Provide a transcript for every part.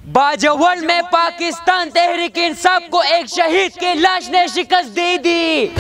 बाजवल में पाकिस्तान तहरीक इंसाफ को एक शहीद की लाश ने शिकस्त दे दी।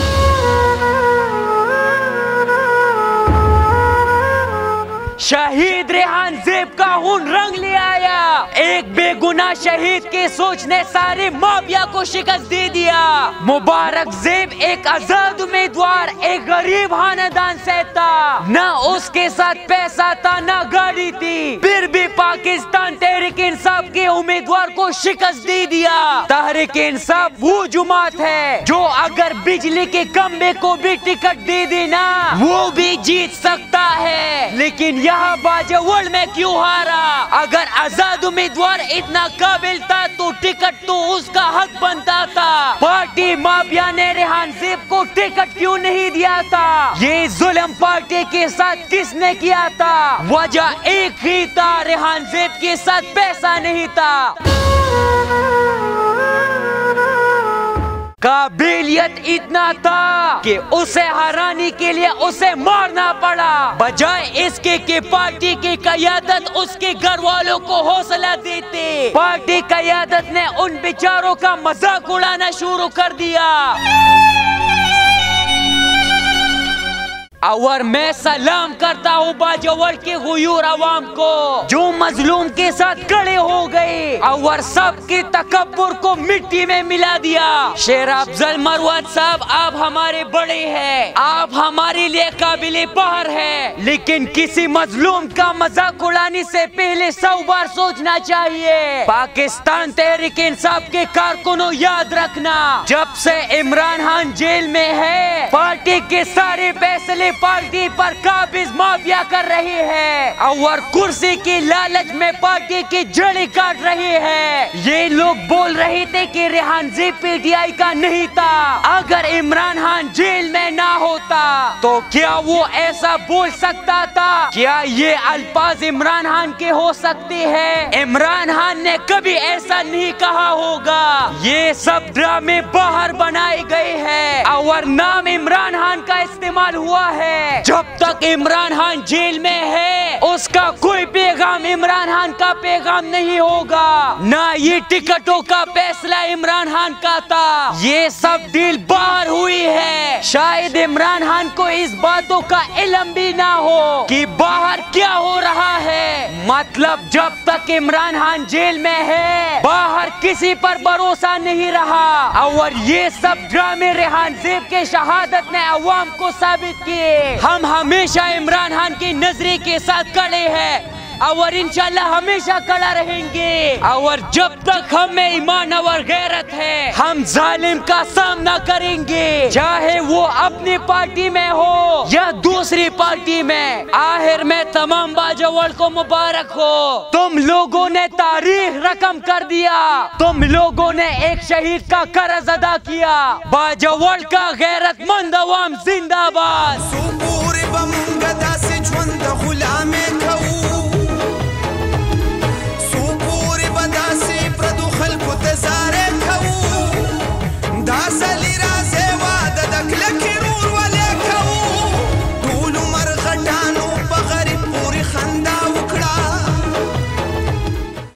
शहीद रेहान ज़ेब का खून रंग ले आया। एक बेगुनाह शहीद की सोच ने सारे माफिया को शिकस्त दे दिया। मुबारक ज़ेब एक आजाद उम्मीदवार एक गरीब खानदान से था, न उसके साथ पैसा था न गाड़ी थी, फिर भी पाकिस्तान तहरीक इंसाफ के उम्मीदवार को शिकस्त दे दिया। तहरीक इंसाफ वो जमात है जो अगर बिजली के खंबे को भी टिकट दे देना वो भी जीत सकता है, लेकिन यहाँ बाजवल में क्यों हारा? अगर आजाद उम्मीदवार इतना काबिल था तो टिकट तो उसका हक बनता था। पार्टी माफिया ने रेहान ज़ेब को टिकट क्यों नहीं दिया था? ये जुल्म पार्टी के साथ किसने किया था? वजह एक ही था, रेहान ज़ेब के साथ पैसा नहीं था। काबिलियत इतना था कि उसे हराने के लिए उसे मारना पड़ा, बजाय इसके कि पार्टी की क़यादत उसके घर वालों को हौसला देते। पार्टी क़यादत ने उन बेचारों का मजाक उड़ाना शुरू कर दिया। और मैं सलाम करता हूँ बाजवल के गुयूर अवाम को जो मजलूम के साथ खड़े हो गए और सबके तकब्बुर को मिट्टी में मिला दिया। शेर अफजल मरवत साहब, आप हमारे बड़े हैं, आप हमारे लिए काबिले फख्र है, लेकिन किसी मजलूम का मजाक उड़ाने से पहले 100 बार सोचना चाहिए। पाकिस्तान तहरीक इंसाफ के कारकुनों याद रखना, जब से इमरान खान जेल में है पार्टी के सारे फैसले पार्टी पर काबिज माफिया कर रही है और कुर्सी की लालच में पार्टी की जड़ी काट रही है। ये लोग बोल रहे थे कि रेहान ज़ेब पीटीआई का नहीं था। अगर इमरान खान जेल में ना होता तो क्या वो ऐसा बोल सकता था? क्या ये अल्फाज इमरान खान के हो सकते हैं? इमरान खान ने कभी ऐसा नहीं कहा होगा। ये सब ड्रामे बाहर बनाए गए हैं और नाम इमरान खान का इस्तेमाल हुआ है। जब तक इमरान खान जेल में है उसका कोई पैगाम इमरान खान का पैगाम नहीं होगा, ना ये टिकटों का फैसला इमरान खान का था। ये सब डील बाहर हुई है। शायद इमरान खान को इस बातों का इल्म भी ना हो कि बाहर क्या हो रहा है। मतलब जब तक इमरान खान जेल में है बाहर किसी पर भरोसा नहीं रहा और ये सब ड्रामे रेहान ज़ेब के शहादत ने अवाम को साबित किए। हम हमेशा इमरान खान की नजरे के साथ खड़े हैं और इंशाल्लाह हमेशा खड़ा रहेंगे। और जब तक हमें ईमान और गैरत है हम जालिम का सामना करेंगे, चाहे वो अपनी पार्टी में हो या दूसरी पार्टी में। आखिर में तमाम बाजवल को मुबारक हो, तुम लोगों ने तारीख रकम कर दिया, तुम लोगों ने एक शहीद का कर्ज अदा किया। बाजवल का गैरतमंद अवाम जिंदाबाद।